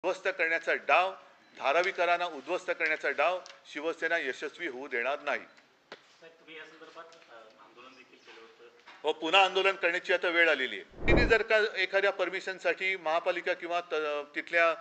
उद्ध्वस्त करण्याचा डाव, धारावीकरांना उद्ध्वस्त करण्याचा डाव शिवसेना यशस्वी होऊ देणार नाही. हो, पुन्हा आंदोलन करण्याची आता वेळ आलेली आहे. तिने जर का एखाद्या परमिशनसाठी महापालिका किंवा तिथल्या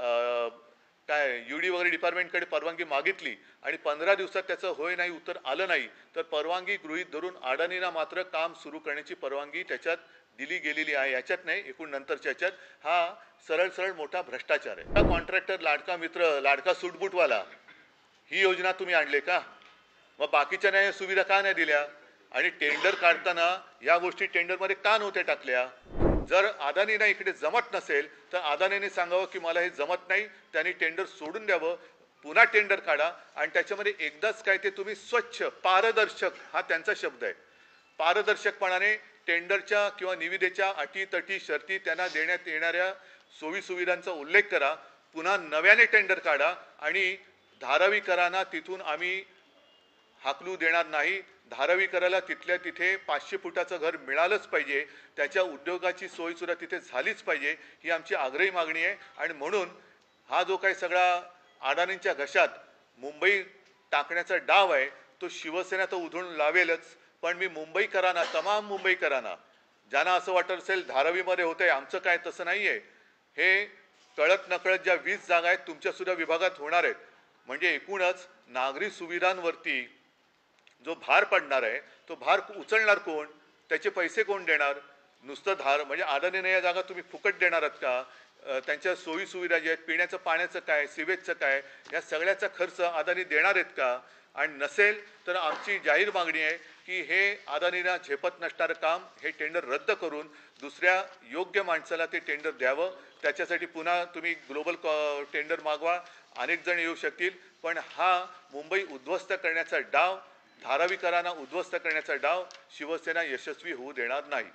काय यूडी वगैरे डिपार्टमेंटकडे परवानगी मागितली आणि 15 दिवसात त्याचं होय नाही उत्तर आलं नाही, तर परवानगी गृहीत धरून अडाणींना मात्र काम सुरू करण्याची परवानगी त्याच्यात दिली गेलेली आहे. याच्यात नाही, एकूण नंतरच्या याच्यात हा सरळ मोठा भ्रष्टाचार आहे. कॉन्ट्रॅक्टर लाडका मित्र, लाडका सूटबूटवाला, ही योजना तुम्ही आणले का? मग बाकीच्या नाही सुविधा का नाही दिल्या? आणि टेंडर काढताना या गोष्टी टेंडरमध्ये का नव्हत्या टाकल्या? जर अदानींना इकडे जमत नसेल तर अदानीने सांगावं की मला हे जमत नाही, त्यांनी टेंडर सोडून द्यावं, पुन्हा टेंडर काढा आणि त्याच्यामध्ये एकदाच काय ते तुम्ही स्वच्छ पारदर्शक, हा त्यांचा शब्द आहे, पारदर्शकपणाने टेंडरच्या किंवा निविदेच्या अटी तटी शर्ती त्यांना देण्यात येणाऱ्या सोयी सुविधांचा उल्लेख करा, पुन्हा नव्याने टेंडर काढा आणि धारावीकरांना तिथून आम्ही हाकलू देणार नाही. धारावीकराला तिथल्या तिथे 500 फुटाचं घर मिळालंच पाहिजे, त्याच्या उद्योगाची सोयीसुद्धा तिथे झालीच पाहिजे, ही आमची आग्रही मागणी आहे. आणि म्हणून हा जो काही सगळा अडाणींच्या घशात मुंबई टाकण्याचा डाव आहे तो शिवसेना तर उधळून लावेलच, पण मी मुंबईकरांना, तमाम मुंबईकरांना ज्यांना असं वाटत असेल धारावीमध्ये होतंय आमचं काय, तसं नाही आहे. हे कळत नकळत ज्या 20 जागा आहेत तुमच्यासुद्धा विभागात होणार आहेत, म्हणजे एकूणच नागरी सुविधांवरती जो भार पडणार आहे तो भार उचलणार कोण? त्याचे पैसे कोण देणार? नुसतं म्हणजे अडाणीने या जागा तुम्ही फुकट देणार आहात का? त्यांच्या सोयी सुविधा ज्या आहेत, पिण्याचं पाण्याचं काय, सिवेजचं काय, या सगळ्याचा खर्च अदानी देणार आहेत का? आणि नसेल तर आमची जाहीर मागणी आहे की हे अदानींना झेपत नसणारं काम हे टेंडर रद्द करून दुसऱ्या योग्य माणसाला ते टेंडर द्यावं. त्याच्यासाठी पुन्हा तुम्ही ग्लोबल टेंडर मागवा, अनेक जण येऊ शकतील, पण हा मुंबई उद्ध्वस्त करण्याचा डाव, धारावीकरांना उद्ध्वस्त करण्याचा डाव शिवसेना यशस्वी होऊ देणार नाही.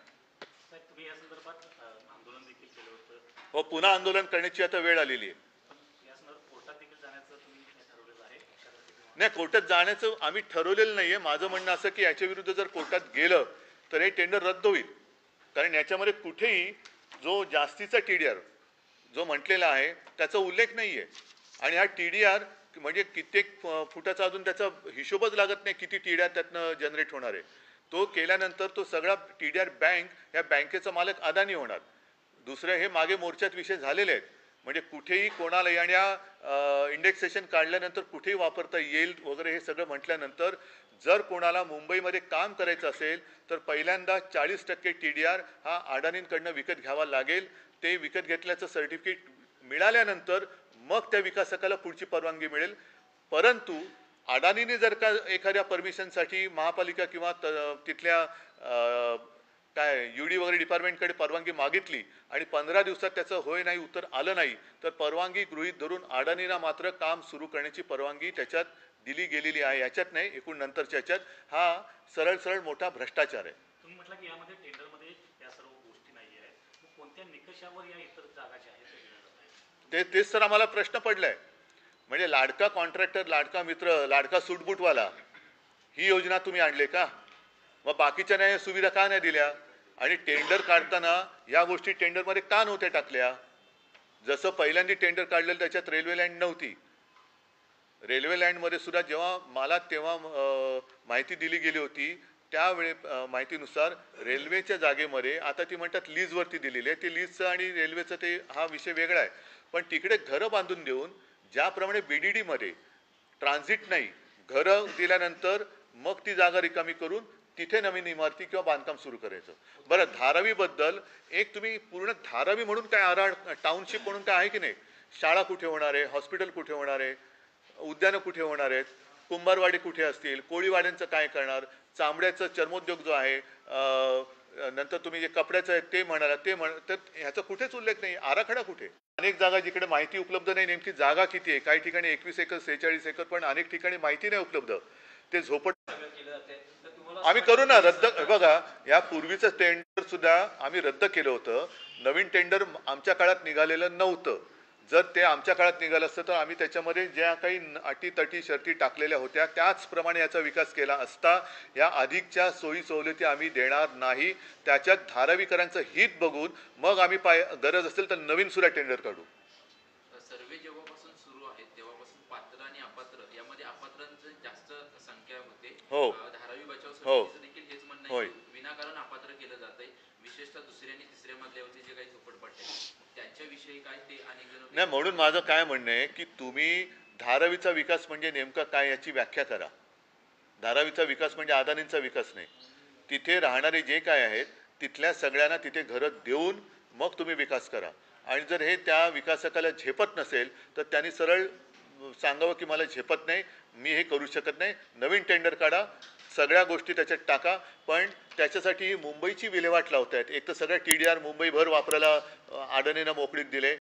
हो, पुन्हा आंदोलन करण्याची आता वेळ आलेली आहे. नाही, कोर्टात जाण्याचं आम्ही ठरवलेलं नाहीये. माझं म्हणणं असं की याच्या विरुद्ध जर कोर्टात गेलं तर हे टेंडर रद्द होईल, कारण याच्यामध्ये कुठेही जो जास्तीचा TDR जो म्हटलेला आहे त्याचा उल्लेख नाहीये. आणि हा TDR म्हणजे कित्येक फुटाचा अजून त्याचा हिशोबच लागत नाही किती TDR त्यातनं जनरेट होणार आहे. तो केल्यानंतर तो सगळा TDR बँक, या बँकेचा मालक अदानी होणार. दुसरं हे मागे मोर्चात विषय झालेले आहेत, म्हणजे कुठेही कोणाला आणि इंडेक्सेशन काढल्यानंतर कुठेही वापरता येईल वगैरे हे सगळं म्हटल्यानंतर जर कोणाला मुंबईमध्ये काम करायचं असेल तर पहिल्यांदा 40% TDR हा अडाणींकडनं विकत घ्यावा लागेल. ते विकत घेतल्याचं सर्टिफिकेट मिळाल्यानंतर मग त्या विकासकाला पुढची परवानगी मिळेल. परंतु अडाणीने जर का एखाद्या परमिशनसाठी महापालिका किंवा तिथल्या काय यूडी वगैरे डिपार्टमेंटकडे परवानगी मागितली आणि 15 दिवसात त्याचं होय नाही उत्तर आलं नाही, तर परवानगी गृहीत धरून अडाणींना मात्र काम सुरू करण्याची परवानगी त्याच्यात दिली गेलेली आहे. याच्यात नाही, एकूण नंतरच्या याच्यात हा सरळ मोठा भ्रष्टाचार आहे. तुम्ही म्हटलं की यामध्ये टेंडरमध्ये या सर्व गोष्टी नाही आहेत, मग कोणत्या निकषावर या इतर जागा ज्या आहेत तेच तर आम्हाला प्रश्न पडलाय. म्हणजे लाडका कॉन्ट्रॅक्टर, लाडका मित्र, लाडका सूटबूटवाला, ही योजना तुम्ही आणले का? मग बाकीच्या नाही सुविधा का नाही दिल्या? आणि टेंडर काढताना या गोष्टी टेंडरमध्ये का नव्हत्या टाकल्या? जसं पहिल्यांदा टेंडर काढलेलं त्याच्यात रेल्वे लँड नव्हती. रेल्वे लँडमध्ये सुद्धा जेव्हा मला तेव्हा माहिती दिली गेली होती त्यावेळे माहितीनुसार रेल्वेच्या जागेमध्ये आता ती म्हणतात लीजवरती दिलेली आहे. ते लीजचं आणि रेल्वेचं ते हा विषय वेगळा आहे, पण तिकडे घरं बांधून देऊन ज्याप्रमाणे BDDमध्ये ट्रान्झिट नाही, घरं दिल्यानंतर मग ती जागा रिकामी करून तिथे नवीन इमारती किंवा बांधकाम सुरू करायचं. बरं, धारावीबद्दल एक तुम्ही पूर्ण धारावी म्हणून काय टाउनशिप म्हणून काय आहे की नाही? शाळा कुठे होणार आहे? हॉस्पिटल कुठे होणार आहे? उद्यानं कुठे होणार आहेत? कुंभारवाडी कुठे असतील? कोळीवाड्यांचं काय करणार? चामड्याचं चर्मोद्योग जो आहे, नंतर तुम्ही जे कपड्याचं आहे ते म्हणाला, तर ह्याचा कुठेच उल्लेख नाही. आराखडा कुठे? अनेक जागा जिकडे माहिती उपलब्ध नाही, नेमकी जागा किती आहे, काही ठिकाणी 21 एकर 46 एकर, पण अनेक ठिकाणी माहिती नाही उपलब्ध. ते झोपट आम्ही करू ना रद्द. बघा, या पूर्वीचं टेंडर सुद्धा आम्ही रद्द केलं होतं. नवीन टेंडर आमच्या काळात निघालेलं नव्हतं. जर ते आमच्या काळात निघालं असतं तर आम्ही त्याच्यामध्ये ज्या काही अटी तटी शर्ती टाकलेल्या होत्या त्याचप्रमाणे याचा विकास केला असता. या अधिकच्या सोयी सवलती आम्ही देणार नाही. त्याच्यात धारावीकरांचं हित बघून मग आम्ही गरज असेल तर नवीन सुद्धा टेंडर काढू. सर्वे जेव्हापासून सुरू आहेत तेव्हापासून पात्र आणि अपात्र यामध्ये अपात्रांची जास्त संख्या होते. हो. धारावी बचाव हो. समितीचं देखील हेच म्हणणं होय. आहे की विनाकारण अपात्र केलं जातंय, विशेषतः दुसऱ्या आणि तिसऱ्या मजल्यावरती जे काही झोपडपट्ट्या आहेत त्यांच्याविषयी काय ते अनेक जण नाही, म्हणून माझं काय म्हणणं आहे की तुम्ही धारावीचा विकास म्हणजे नेमका काय याची व्याख्या करा. धारावीचा विकास म्हणजे अदानींचा विकास नाही. तिथे राहणारे जे काय आहेत तिथल्या सगळ्यांना तिथे घरं देऊन मग तुम्ही विकास करा. आणि जर हे त्या विकासकाला झेपत नसेल तर त्यांनी सरळ सांगावं की मला झेपत नाही, मी हे करू शकत नाही, नवीन टेंडर काढा, सगळ्या गोष्टी त्याच्यात टाका. पण त्याच्यासाठी मुंबईची विल्हेवाट लावत आहेत. एक तर सगळ्या TDR मुंबईभर वापरायला अडाणीनं मोकळीक दिले.